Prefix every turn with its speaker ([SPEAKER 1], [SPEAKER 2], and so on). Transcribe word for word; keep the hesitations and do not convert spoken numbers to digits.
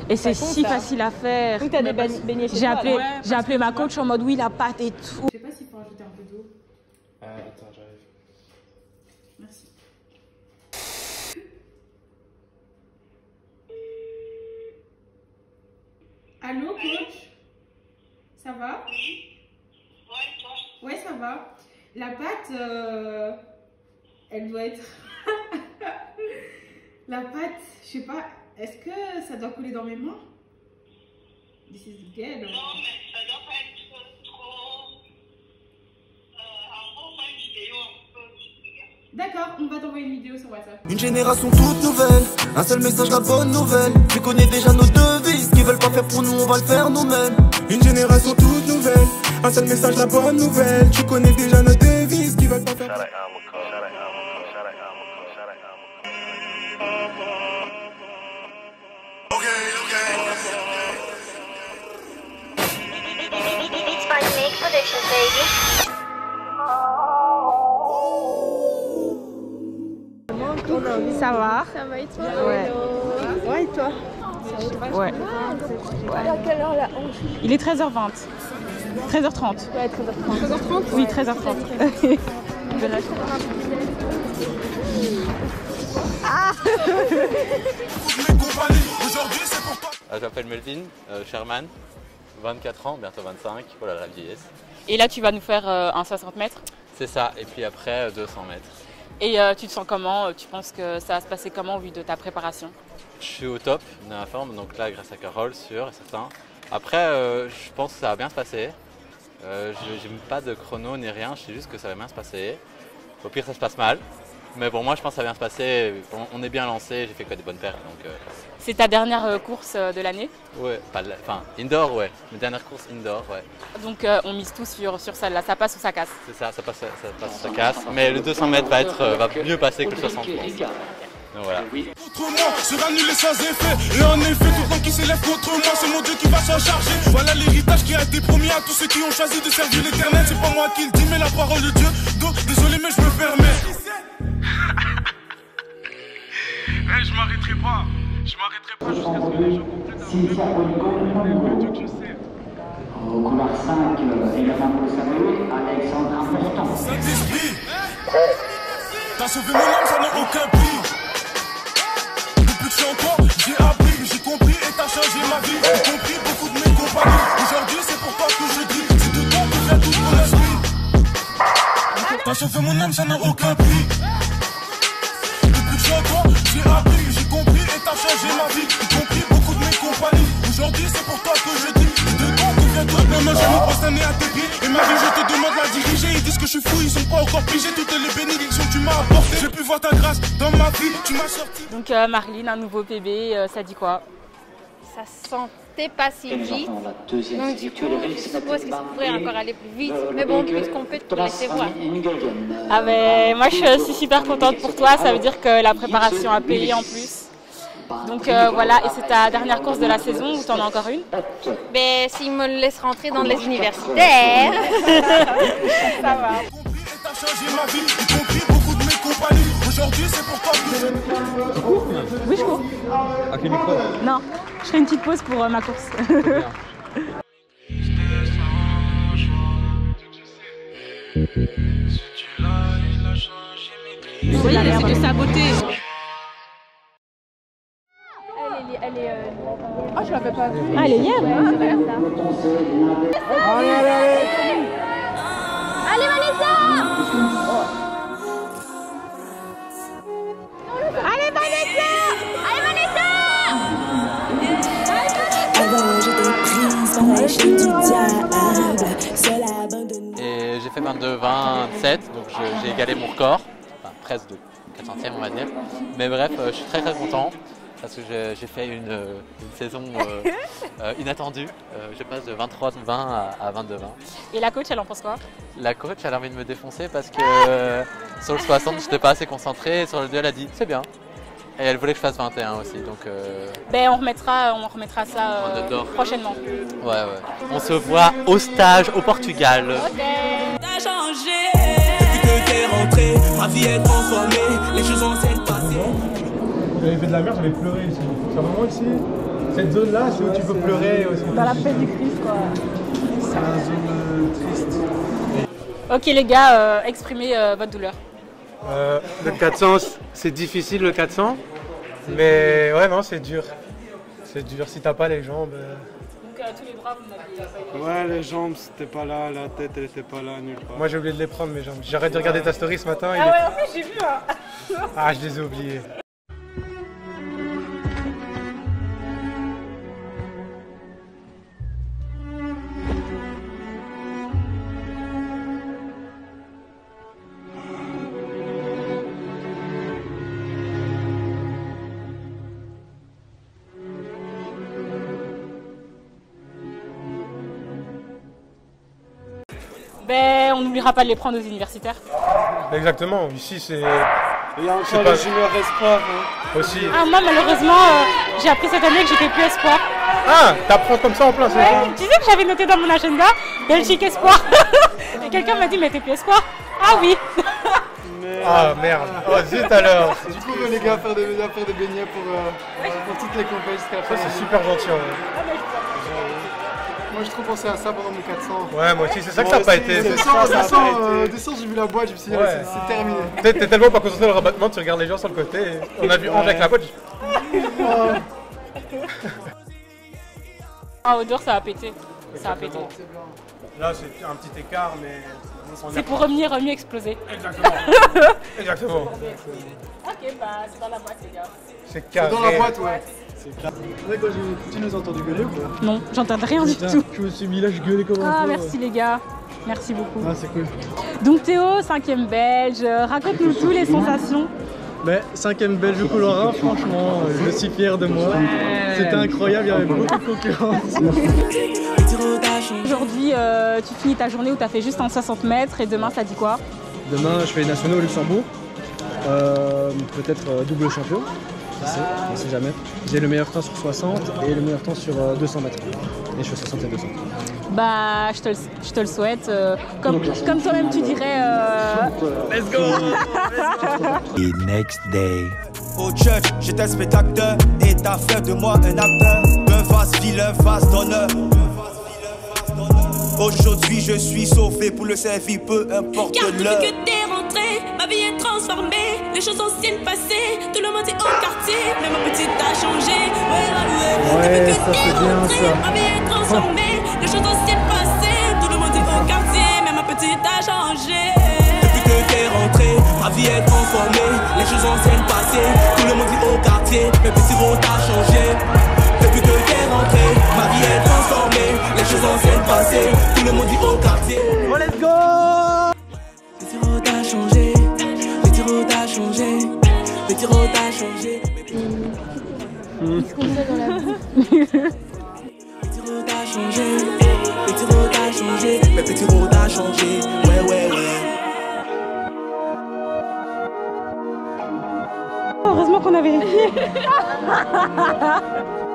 [SPEAKER 1] Et c'est si ça. facile à faire.
[SPEAKER 2] Oui, t'as des beignets chez
[SPEAKER 1] J'ai
[SPEAKER 2] toi,
[SPEAKER 1] appelé,
[SPEAKER 2] ouais,
[SPEAKER 1] j'ai appelé ma coach en mode oui, la pâte et tout.
[SPEAKER 3] Je sais pas s'il faut rajouter un peu d'eau.
[SPEAKER 4] Euh, attends, j'arrive.
[SPEAKER 3] Merci. Allô, coach? Ça va?
[SPEAKER 5] Oui. Ouais, toi?
[SPEAKER 3] Ouais, ça va. La pâte, euh, elle doit être... La pâte, je sais pas, est-ce que ça doit couler dans mes mains? This is good.
[SPEAKER 5] Non, mais ça doit pas être trop... Euh, en gros, faire une vidéo un peu...
[SPEAKER 3] D'accord, on va t'envoyer une vidéo sur WhatsApp.
[SPEAKER 6] Une génération toute nouvelle, un seul message, la bonne nouvelle. Tu connais déjà nos devises, ce qu'ils veulent pas faire pour nous, on va le faire nous-mêmes.
[SPEAKER 7] Une génération toute nouvelle, un seul message, la bonne nouvelle. Tu connais déjà nos devises, ce qu'ils veulent pas faire.
[SPEAKER 1] Ça va?
[SPEAKER 2] Ça va et toi?
[SPEAKER 1] Ouais.
[SPEAKER 2] Ouais, et toi?
[SPEAKER 1] Ouais.
[SPEAKER 2] À quelle heure là?
[SPEAKER 1] Il est treize heures vingt. treize heures trente.
[SPEAKER 2] Ouais, treize heures trente. treize heures trente?
[SPEAKER 1] Oui, treize heures trente.
[SPEAKER 6] Ah
[SPEAKER 8] Je m'appelle Melvin euh, Sherman, vingt-quatre ans, bientôt vingt-cinq. Voilà, la vieillesse.
[SPEAKER 1] Et là, tu vas nous faire euh, un soixante mètres?
[SPEAKER 8] C'est ça, et puis après deux cents mètres.
[SPEAKER 1] Et euh, tu te sens comment? Tu penses que ça va se passer comment au vu de ta préparation?
[SPEAKER 8] Je suis au top de ma forme, donc là grâce à Carole, sûr et certain. Après, euh, je pense que ça va bien se passer. Euh, je n'ai pas de chrono ni rien, je sais juste que ça va bien se passer. Au pire, ça se passe mal. Mais bon, moi je pense que ça va bien se passer. On est bien lancé, j'ai fait quoi des bonnes pertes. Donc, euh...
[SPEAKER 1] C'est ta dernière euh, course euh, de l'année?
[SPEAKER 8] Ouais, pas de la... enfin indoor, ouais. Mes dernières courses indoor, ouais.
[SPEAKER 1] Donc euh, on mise tout sur, sur celle-là, ça passe ou ça casse?
[SPEAKER 8] C'est ça, ça passe, ça passe ou ça casse. Mais le deux cents mètres va, être, va mieux passer que le soixante. Donc voilà.
[SPEAKER 7] Contre moi, sera nul et sans effet. Et en effet, tout le temps qui s'élève contre moi, c'est mon Dieu qui va s'en charger. Voilà l'héritage qui a été promis à tous ceux qui ont choisi de servir l'éternel. C'est pas moi qui le dis, mais la parole de Dieu. Donc, désolé, mais je me permets. Hey, je m'arrêterai pas. Je m'arrêterai pas jusqu'à ce que les gens comprennent Dieu que je sais.
[SPEAKER 9] Au couloir cinq, également pour saluer Alexandre Important.
[SPEAKER 7] Saint-Esprit, t'as sauvé mon âme, ça n'a aucun prix. Depuis que je suis encore, j'ai appris, j'ai compris et t'as changé ma vie. J'ai compris beaucoup de mes compagnons. Aujourd'hui, c'est pour toi que je dis, c'est de toi que vient tout mon esprit. T'as sauvé mon âme, ça n'a aucun prix. Depuis que je suis encore, j'ai appris, j'ai compris et t'as changé ma vie. J'ai compris beaucoup de mes compagnies. Aujourd'hui, c'est pour toi que je dis, c'est de toi que vient tout mon esprit. Je me prosterne à tes pieds et ma vie, je te demande la diriger. Ils disent que je suis fou, ils sont pas encore pigés. Toutes les bénédictions que tu m'as apportées. J'ai pu voir ta grâce dans ma vie, tu m'as sorti.
[SPEAKER 1] Donc euh, Marlene, un nouveau bébé, euh, ça dit quoi?
[SPEAKER 2] Ça sentait pas si vite. Donc du coup, je suppose que ça pourrait encore aller plus vite. Mais bon, puisqu'on peut te laisser voir.
[SPEAKER 1] Ah ben, moi je suis super contente pour toi, ça veut dire que la préparation a payé en plus. Donc euh, voilà, et c'est ta dernière course de la saison ou t'en as encore une?
[SPEAKER 2] Ben, s'ils me laissent rentrer dans les universitaires.
[SPEAKER 1] Ça va.
[SPEAKER 7] T'as changé ma vie, y compris beaucoup de mes compagnies. Aujourd'hui, c'est pour toi que je...
[SPEAKER 4] Tu cours?
[SPEAKER 1] Oui, je cours.
[SPEAKER 4] À quel micro?
[SPEAKER 1] Non, je ferai une petite pause pour euh, ma course. Vous voyez, elle essaie de saboter.
[SPEAKER 2] Elle est... Elle est euh... Oh, je l'avais pas vue.
[SPEAKER 1] Ah, elle est hier?
[SPEAKER 2] Ouais, c'est vrai, ça.
[SPEAKER 7] Allez, allez, allez.
[SPEAKER 2] Allez, Vanessa!
[SPEAKER 1] Allez, Vanessa!
[SPEAKER 2] Allez, Vanessa!
[SPEAKER 10] Avant j'étais prise par la chute du diable, seule abandonnée.
[SPEAKER 8] Et j'ai fait vingt-deux vingt-sept, donc je- j'ai égalé mon record, enfin presque de quatre centièmes on va dire. Mais bref, euh, je suis très très content parce que j'ai j'ai fait une, euh, une saison euh, euh, inattendue. Euh, je passe de vingt-trois vingt à, à vingt-deux vingt.
[SPEAKER 1] Et la coach, elle en pense quoi?
[SPEAKER 8] La coach elle a envie de me défoncer parce que euh, sur le soixante je n'étais pas assez concentré, et sur le deux elle a dit c'est bien. Et elle voulait que je fasse vingt et un aussi, donc... Euh...
[SPEAKER 1] Ben on remettra, on remettra ça
[SPEAKER 8] On
[SPEAKER 1] euh,
[SPEAKER 8] adore.
[SPEAKER 1] prochainement.
[SPEAKER 8] Ouais, ouais. On se voit au stage au Portugal.
[SPEAKER 10] T'as changé depuis que t'es rentré, ma vie est transformée, les choses anciennes passées.
[SPEAKER 4] J'avais fait de la merde, j'avais pleuré ici. C'est un moment ici. Cette zone-là, c'est où tu peux pleurer aussi.
[SPEAKER 1] Dans la paix du Christ, quoi.
[SPEAKER 4] C'est la zone euh, triste.
[SPEAKER 1] Ok les gars, euh, exprimez euh, votre douleur.
[SPEAKER 11] Euh, le quatre cents, c'est difficile le quatre cents, mais ouais non c'est dur. C'est dur si t'as pas les jambes. Euh...
[SPEAKER 1] Donc euh, tous les bras vous n'aviez pas eu.
[SPEAKER 11] Ouais les jambes c'était pas là, la tête elle était pas là, nulle part. Moi j'ai oublié de les prendre mes jambes. J'arrête de regarder ta story ce matin.
[SPEAKER 1] Ah
[SPEAKER 11] il
[SPEAKER 1] ouais
[SPEAKER 11] est...
[SPEAKER 1] en fait j'ai vu hein.
[SPEAKER 11] Ah je les ai oubliés.
[SPEAKER 1] Ben, on n'oubliera pas de les prendre aux universitaires.
[SPEAKER 11] Exactement, ici c'est...
[SPEAKER 4] Il y a encore pas... le junior espoir hein.
[SPEAKER 11] Aussi.
[SPEAKER 1] Ah moi malheureusement, euh, j'ai appris cette année que j'étais plus espoir.
[SPEAKER 11] Ah, t'apprends comme ça en plein, c'est
[SPEAKER 1] ouais,
[SPEAKER 11] ça.
[SPEAKER 1] Tu sais que j'avais noté dans mon agenda, Belgique espoir. Et quelqu'un m'a dit mais t'es plus espoir. Ah oui.
[SPEAKER 11] Mais... Ah merde, oh zut alors.
[SPEAKER 4] Du coup les gars, faire des, faire des beignets pour, euh, pour toutes les compagnies jusqu'à la fin.
[SPEAKER 11] Ça c'est super gentil.
[SPEAKER 1] Ah, mais
[SPEAKER 4] moi j'ai trop pensé à ça pendant mon quatre cents.
[SPEAKER 11] Ouais moi aussi c'est ça que ça n'a pas été.
[SPEAKER 4] Descends j'ai vu la boîte, je me suis dit ouais. c'est terminé.
[SPEAKER 11] T'es tellement pas concentré dans le rabattement, tu regardes les gens sur le côté. Et on a vu Ange avec la boîte.
[SPEAKER 1] Ah odeur ça a pété. Ça a pété.
[SPEAKER 11] Là c'est un petit écart mais...
[SPEAKER 1] C'est pour revenir mieux exploser.
[SPEAKER 11] Exactement. Exactement.
[SPEAKER 1] Ok bah c'est dans la boîte les gars.
[SPEAKER 11] C'est carré.
[SPEAKER 4] dans la boîte ouais. C'est quand tu nous as entendu gueuler ou pas?
[SPEAKER 1] Non, j'entends rien du tout.
[SPEAKER 4] Je me suis mis là, je gueulais comme un
[SPEAKER 1] Ah
[SPEAKER 4] peu.
[SPEAKER 1] merci les gars, merci beaucoup.
[SPEAKER 4] Ah c'est cool.
[SPEAKER 1] Donc Théo, cinquième belge, raconte-nous tout les sensations.
[SPEAKER 4] Mais cinquième belge au Colorado, franchement, je suis fier de moi. Ouais. C'était incroyable, il y avait beaucoup de concurrence.
[SPEAKER 1] Aujourd'hui, euh, tu finis ta journée où tu as fait juste en soixante mètres et demain ça dit quoi?
[SPEAKER 4] Demain, je fais les nationaux au Luxembourg. Euh, Peut-être euh, double champion. Je sais, on ne sait jamais. J'ai le meilleur temps sur soixante et le meilleur temps sur euh, deux cents mètres. Et je fais soixante et deux cents.
[SPEAKER 1] Bah, je te le, je te le souhaite. Euh, comme comme toi-même tu dirais. Euh...
[SPEAKER 4] Let's go.
[SPEAKER 12] The next day.
[SPEAKER 13] Au church, j'étais spectateur et t'as fait de moi un acteur. Un vase vilain, vase d'honneur. Aujourd'hui, je suis sauvé pour le servir, peu importe l'heure.
[SPEAKER 10] Car depuis que t'es rentré, ma vie est transformée. Les choses anciennes passées, tout le monde est au quartier. Mais ma petite a changé. Ouais, ouais,
[SPEAKER 4] ouais.
[SPEAKER 10] Depuis
[SPEAKER 4] Ça
[SPEAKER 10] que t'es
[SPEAKER 4] bien,
[SPEAKER 10] rentré,
[SPEAKER 4] ça.
[SPEAKER 10] ma vie est transformée. Les choses anciennes passées, tout le monde est au quartier. Mais ma petite a changé.
[SPEAKER 13] Depuis que t'es rentré, ma vie est transformée. Les choses anciennes passées, tout le monde est au quartier. Mais petit rôle a changé. Depuis que t'es rentré, ma vie est transformée. Les choses anciennes passées, tout le monde dit au quartier.
[SPEAKER 4] Oh let's go.
[SPEAKER 10] Petit route a changé, petit route a changé, petit route a changé. Qu'est-ce qu'on fait dans la vie? Petit route a changé, petit route a changé,
[SPEAKER 13] mais petit route a changé, ouais ouais ouais.
[SPEAKER 1] Heureusement qu'on a vérifié.